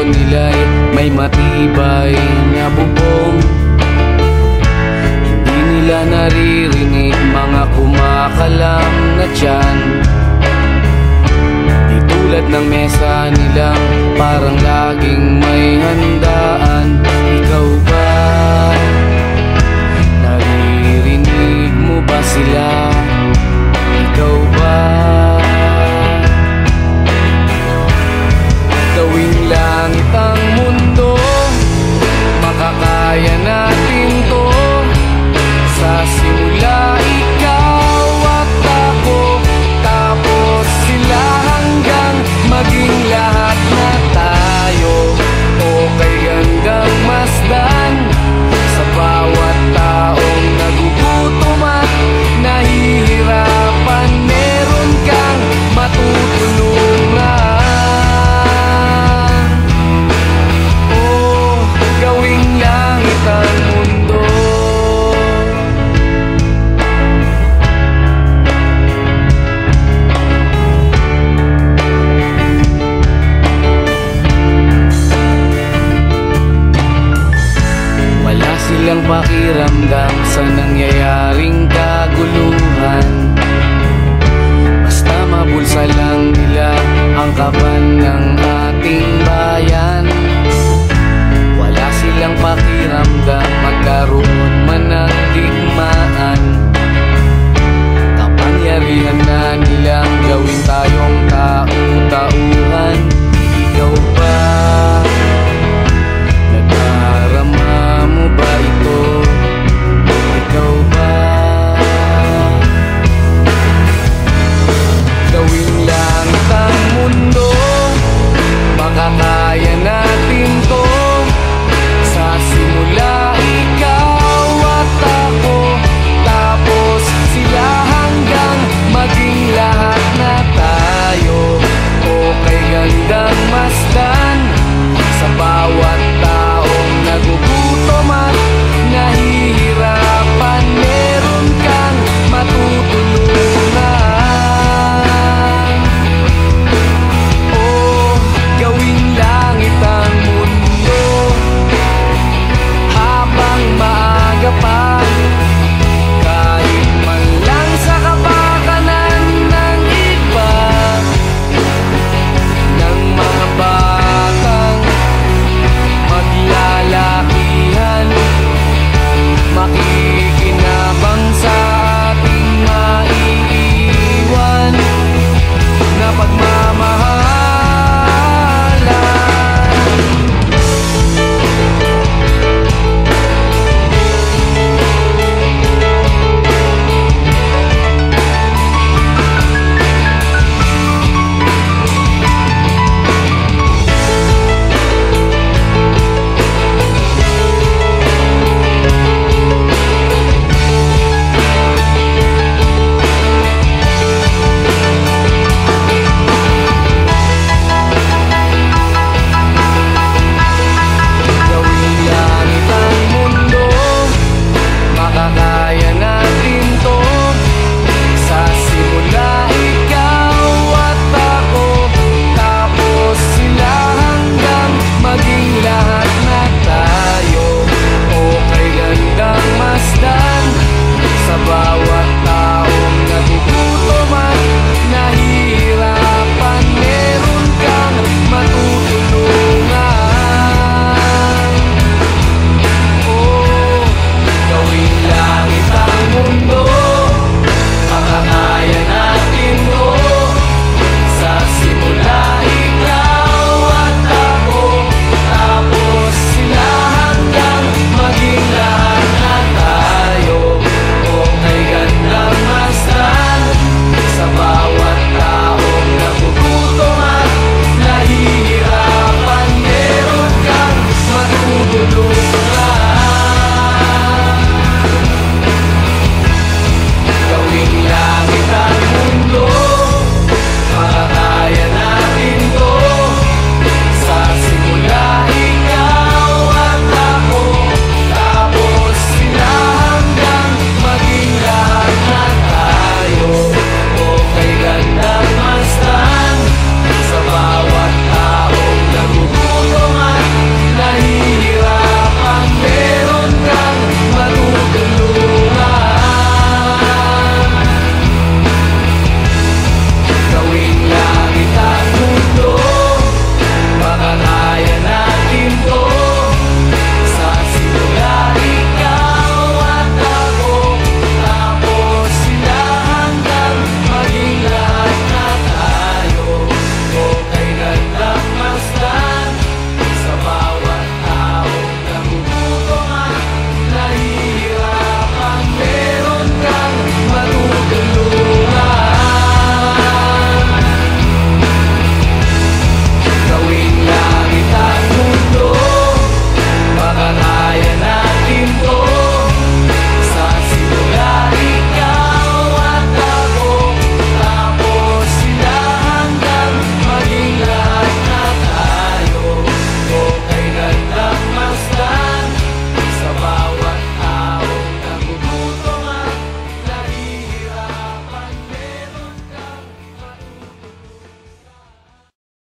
nila'y may matibay na bubong. Hindi nila naririnig mga kumakalam na tiyan. Di tulad ng mesa nilang parang laging may handaan. Ikaw ba? Naririnig mo ba sila? Ikaw ba? Gawing langit ang mundo, makakaya natin to. Sa simula ikaw at ako, tapos sila hanggang maging lahat na tayo. Okay hanggang masdan sa bawat taong nagugutom at nahihirapan. Meron kang matutulungan. Oh, gawing langit ang mundo. Wala silang pakiramdam sa nangyayaring kaguluhan. Basta mabulsa lang nila ang kaban ng ating bayan. Wala silang pakiramdam magkaroon man ng digmaan.